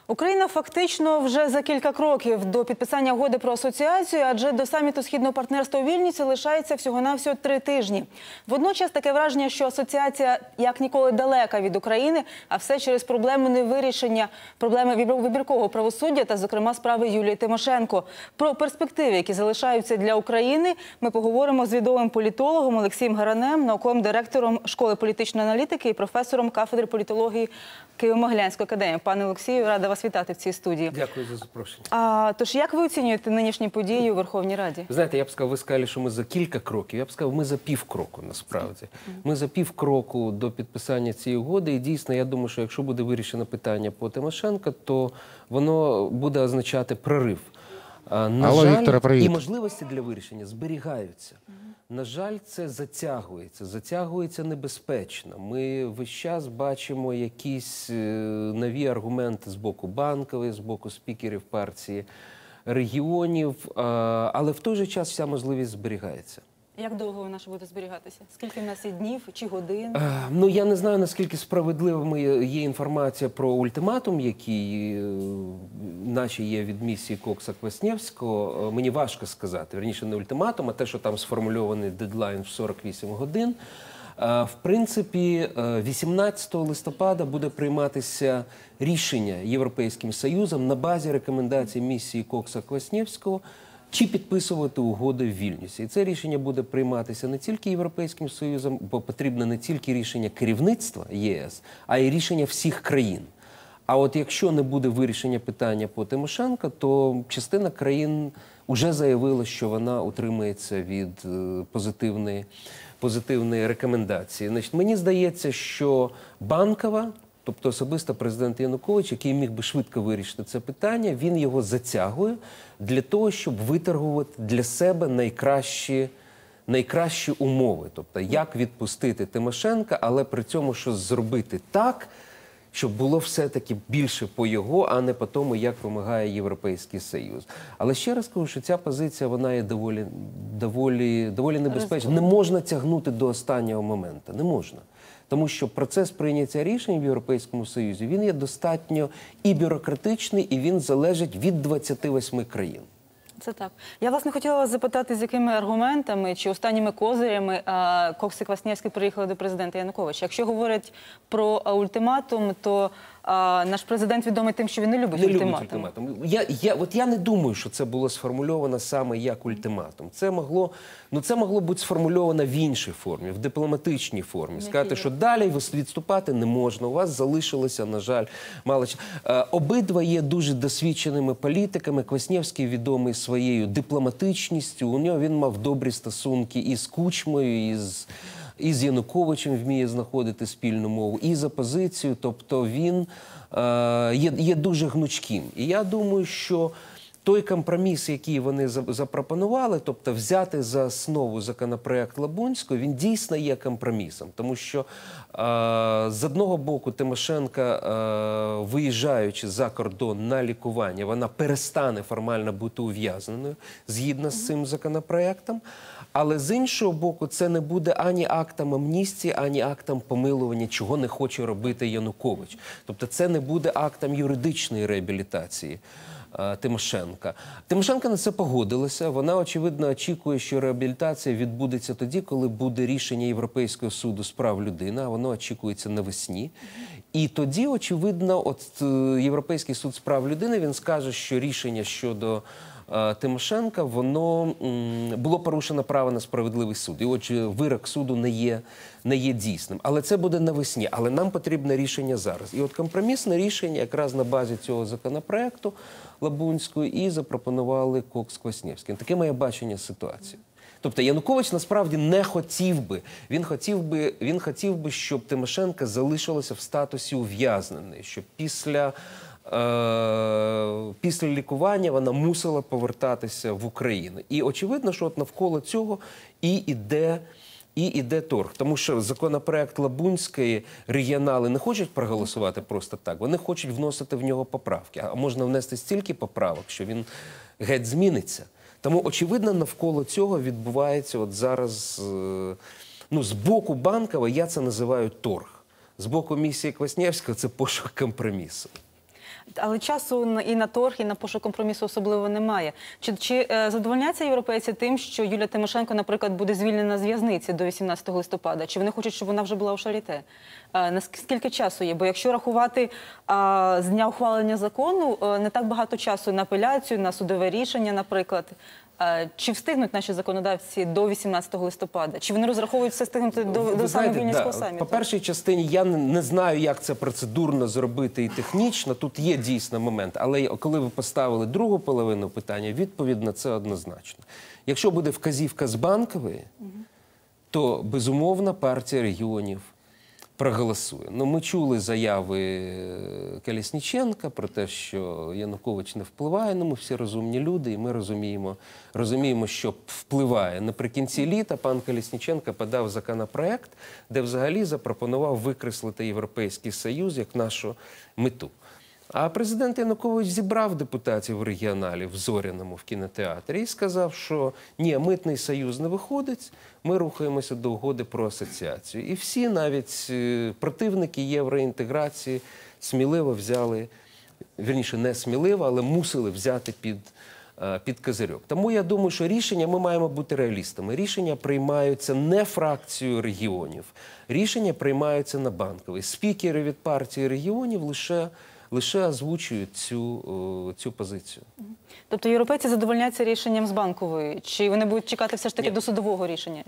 Україна фактично вже за кілька кроків до підписання угоди про асоціацію, адже до саміту Східного партнерства у Вільнюсі лишається всього-навсього 3 тижні. Водночас таке враження, що асоціація як ніколи далека від України, а все через проблеми невирішення, проблеми вибіркового правосуддя та, зокрема, справи Юлії Тимошенко. Про перспективи, які залишаються для України, ми поговоримо з відомим політологом Олексієм Гаранем, науковим директором Школи політичної аналітики і професором кафедри політології Києво-Могилянської академії. Пане Олексію, рада вас вітати в цій студії. Дякую за запрошення. Тож, як ви оцінюєте нинішні події у Верховній Раді? Ви знаєте, я б сказав, ви сказали, що ми за кілька кроків. Я б сказав, ми за півкроку, насправді. Ми за півкроку до підписання цієї угоди. І дійсно, я думаю, що якщо буде вирішено питання по Тимошенко, то воно буде означати прорив. На жаль, і можливості для вирішення зберігаються. На жаль, це затягується небезпечно. Ми весь час бачимо якісь нові аргументи з боку Банкової, з боку спікерів партії регіонів, але в той же час вся можливість зберігається. Як довго вона ще буде зберігатися? Скільки в нас є днів чи годин? Ну, я не знаю, наскільки справедливими є інформація про ультиматум, який наче є від місії Кокса-Квасневського. Мені важко сказати. Вірніше, не ультиматум, а те, що там сформульований дедлайн в 48 годин. В принципі, 18 листопада буде прийматися рішення Європейським Союзом на базі рекомендацій місії Кокса-Квасневського, чи підписувати угоди в Вільнюсі. І це рішення буде прийматися не тільки Європейським Союзом, бо потрібно не тільки рішення керівництва ЄС, а й рішення всіх країн. А от якщо не буде вирішення питання по Тимошенко, то частина країн вже заявила, що вона утримається від позитивної рекомендації. Значить, мені здається, що Банкова, тобто особисто президент Янукович, який міг би швидко вирішити це питання, він його затягує для того, щоб виторгувати для себе найкращі умови. Тобто, як відпустити Тимошенка, але при цьому щось зробити так, щоб було все-таки більше по його, а не по тому, як вимагає Європейський Союз. Але ще раз кажу, що ця позиція, вона є доволі небезпечна. Не можна тягнути до останнього моменту. Не можна. Тому що процес прийняття рішень в Європейському Союзі, він є достатньо і бюрократичний, і він залежить від 28 країн. Це так. Я, власне, хотіла вас запитати, з якими аргументами чи останніми козирями Кокс і Квасневський приїхали до президента Януковича. Якщо говорять про ультиматум, то наш президент відомий тим, що він не любить ультиматум. Я не думаю, що це було сформульовано саме як ультиматум. Це могло бути сформульовано в іншій формі, в дипломатичній формі. Сказати, що далі відступати не можна, у вас залишилося, на жаль, мало часу. Обидва є дуже досвідченими політиками. Квасневський відомий своєю дипломатичністю. У нього він мав добрі стосунки і з Кучмою, і з Януковичем вміє знаходити спільну мову, і з опозицією. Тобто він є дуже гнучким. І я думаю, що той компроміс, який вони запропонували, тобто взяти за основу законопроект Лабунського, він дійсно є компромісом. Тому що з одного боку Тимошенко, виїжджаючи за кордон на лікування, вона перестане формально бути ув'язненою згідно з цим законопроектом. Але з іншого боку, це не буде ані актом амністії, ані актом помилування, чого не хоче робити Янукович. Тобто це не буде актом юридичної реабілітації Тимошенка. Тимошенко на це погодилася. Вона, очевидно, очікує, що реабілітація відбудеться тоді, коли буде рішення Європейського суду з прав людини, а воно очікується навесні. І тоді, очевидно, Європейський суд з прав людини, він скаже, що рішення щодо Тимошенка, воно було порушено право на справедливий суд. І отже, вирок суду не є дійсним. Але це буде навесні. Але нам потрібне рішення зараз. І от компромісне рішення якраз на базі цього законопроекту Лабунського і запропонували Кокс-Квасневський. Таке моє бачення ситуації. Тобто Янукович насправді не хотів би. Він хотів би, щоб Тимошенко залишилася в статусі ув'язненої, щоб після лікування вона мусила повертатися в Україну. І очевидно, що от навколо цього і іде торг. Тому що законопроект Лабунської регіонали не хочуть проголосувати просто так. Вони хочуть вносити в нього поправки. А можна внести стільки поправок, що він геть зміниться. Тому, очевидно, навколо цього відбувається от зараз, з боку Банкова я це називаю торг. З боку місії Квасневського це пошук компромісу. Але часу і на торг, і на пошук компромісу особливо немає. Чи задовольняться європейці тим, що Юлія Тимошенко, наприклад, буде звільнена з в'язниці до 18 листопада? Чи вони хочуть, щоб вона вже була у Шаріте? Наскільки часу є? Бо якщо рахувати з дня ухвалення закону, не так багато часу на апеляцію, на судове рішення, наприклад. Чи встигнуть наші законодавці до 18 листопада? Чи вони розраховують все встигнути до саме Вільнюського саміту? По першій частині я не знаю, як це процедурно зробити і технічно. Тут є дійсно момент. Але коли ви поставили другу половину питання, відповідь на це однозначно. Якщо буде вказівка з Банкової, то, безумовно, партія регіонів проголосує. Ну, ми чули заяви Колесніченка про те, що Янукович не впливає. Ну, ми всі розумні люди, і ми розуміємо, що впливає. Наприкінці літа пан Колесніченко подав законопроект, де взагалі запропонував викреслити Європейський Союз як нашу мету. А президент Янукович зібрав депутатів регіоналів в Зоряному, в кінотеатрі, і сказав, що ні, митний союз не виходить, ми рухаємося до угоди про асоціацію. І всі, навіть противники євроінтеграції, сміливо взяли, вірніше, не сміливо, але мусили взяти під козирьок. Тому я думаю, що рішення, ми маємо бути реалістами. Рішення приймаються не фракцією регіонів, рішення приймаються на Банковій. Спікери від партії регіонів лише озвучують цю позицію. Тобто європейці задовольняться рішенням з Банкової? Чи вони будуть чекати все ж таки до судового рішення?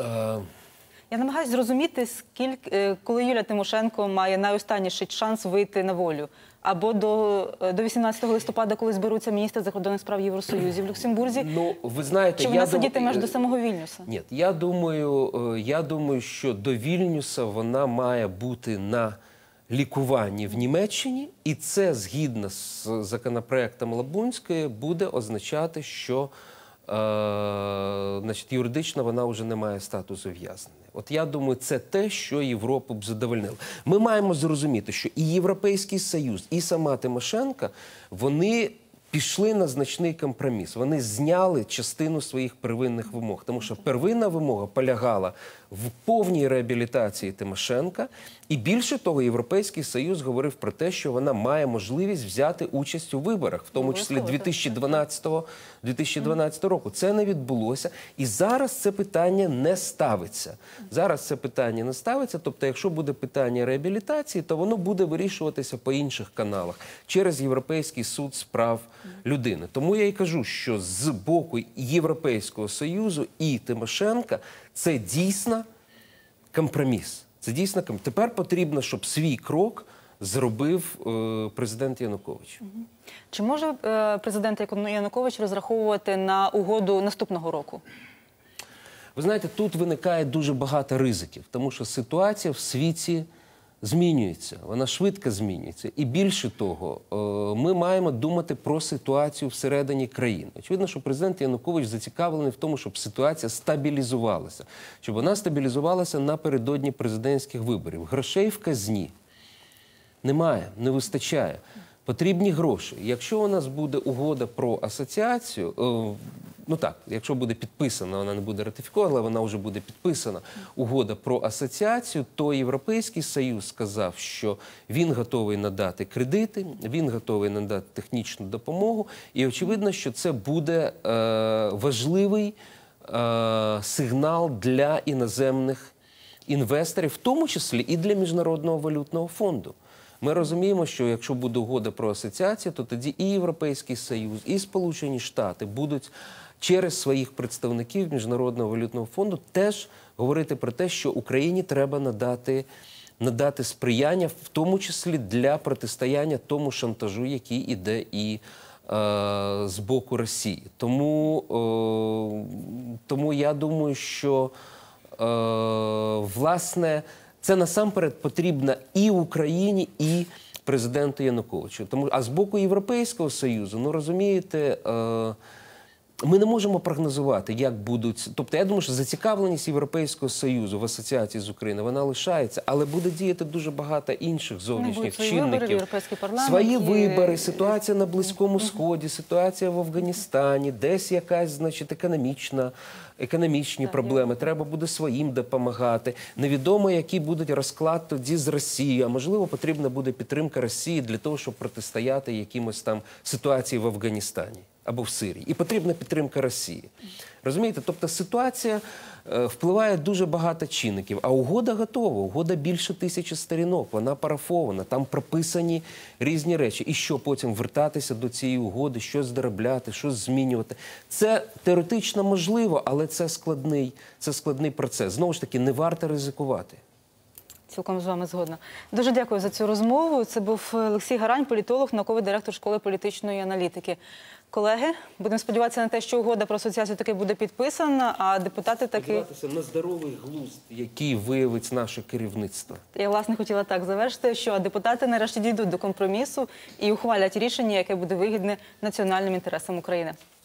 Я намагаюся зрозуміти, коли Юлія Тимошенко має найостанніший шанс вийти на волю. Або до 18 листопада, коли зберуться міністри закордонних справ Євросоюзу в Люксембурзі? Ну, ви знаєте, чи вона сидітиме аж до самого Вільнюса? Ні, я думаю, що до Вільнюса вона має бути на лікуванні в Німеччині, і це, згідно з законопроектом Лабунської, буде означати, що юридично вона вже не має статусу ув'язненої. От я думаю, це те, що Європу б задовольнило. Ми маємо зрозуміти, що і Європейський Союз, і сама Тимошенко, вони пішли на значний компроміс. Вони зняли частину своїх первинних вимог. Тому що первинна вимога полягала в повній реабілітації Тимошенка. І більше того, Європейський Союз говорив про те, що вона має можливість взяти участь у виборах, в тому числі 2012 року. Це не відбулося. І зараз це питання не ставиться. Тобто, якщо буде питання реабілітації, то воно буде вирішуватися по інших каналах, через Європейський суд з прав людини. Тому я і кажу, що з боку Європейського Союзу і Тимошенка це дійсно компроміс. Тепер потрібно, щоб свій крок зробив президент Янукович. Чи може президент Янукович розраховувати на угоду наступного року? Ви знаєте, тут виникає дуже багато ризиків, тому що ситуація в світі змінюється, вона швидко змінюється. І більше того, ми маємо думати про ситуацію всередині країни. Очевидно, що президент Янукович зацікавлений в тому, щоб ситуація стабілізувалася. Щоб вона стабілізувалася напередодні президентських виборів. Грошей в казні немає, не вистачає. Потрібні гроші. Якщо у нас буде угода про асоціацію, якщо буде підписана, вона не буде ратифікована, але вона вже буде підписана, угода про асоціацію, то Європейський Союз сказав, що він готовий надати кредити, він готовий надати технічну допомогу, і очевидно, що це буде важливий сигнал для іноземних інвесторів, в тому числі і для Міжнародного валютного фонду. Ми розуміємо, що якщо буде угода про асоціацію, то тоді і Європейський Союз, і Сполучені Штати будуть через своїх представників Міжнародного валютного фонду теж говорити про те, що Україні треба надати сприяння, в тому числі для протистояння тому шантажу, який іде і з боку Росії. Тому я думаю, що, власне, це насамперед потрібно і Україні, і президенту Януковичу. А з боку Європейського Союзу, розумієте, ми не можемо прогнозувати, як будуть. Тобто, я думаю, що зацікавленість Європейського Союзу в асоціації з Україною, вона лишається, але буде діяти дуже багато інших зовнішніх свої вибори в чинників. Європейський парламент. Свої вибори, ситуація на Близькому Сході, ситуація в Афганістані, десь якась, значить, економічні проблеми. Треба буде своїм допомагати. Невідомо, який буде розклад тоді з Росією. А можливо, потрібна буде підтримка Росії для того, щоб протистояти якимось там ситуації в Афганістані або в Сирії. І потрібна підтримка Росії. Розумієте? Тобто ситуація впливає дуже багато чинників. А угода готова. Угода більше 1000 сторінок. Вона парафована. Там прописані різні речі. І що потім вертатися до цієї угоди, щось доробляти, щось змінювати. Це теоретично можливо, але це складний процес. Знову ж таки, не варто ризикувати. Цілком з вами згодна. Дуже дякую за цю розмову. Це був Олексій Гарань, політолог, науковий директор школи політичної аналітики. Колеги, будемо сподіватися на те, що угода про асоціацію таки буде підписана, а депутати таки... Сподіватися на здоровий глузд, який виявить наше керівництво. Я, власне, хотіла так завершити, що депутати нарешті дійдуть до компромісу і ухвалять рішення, яке буде вигідне національним інтересам України.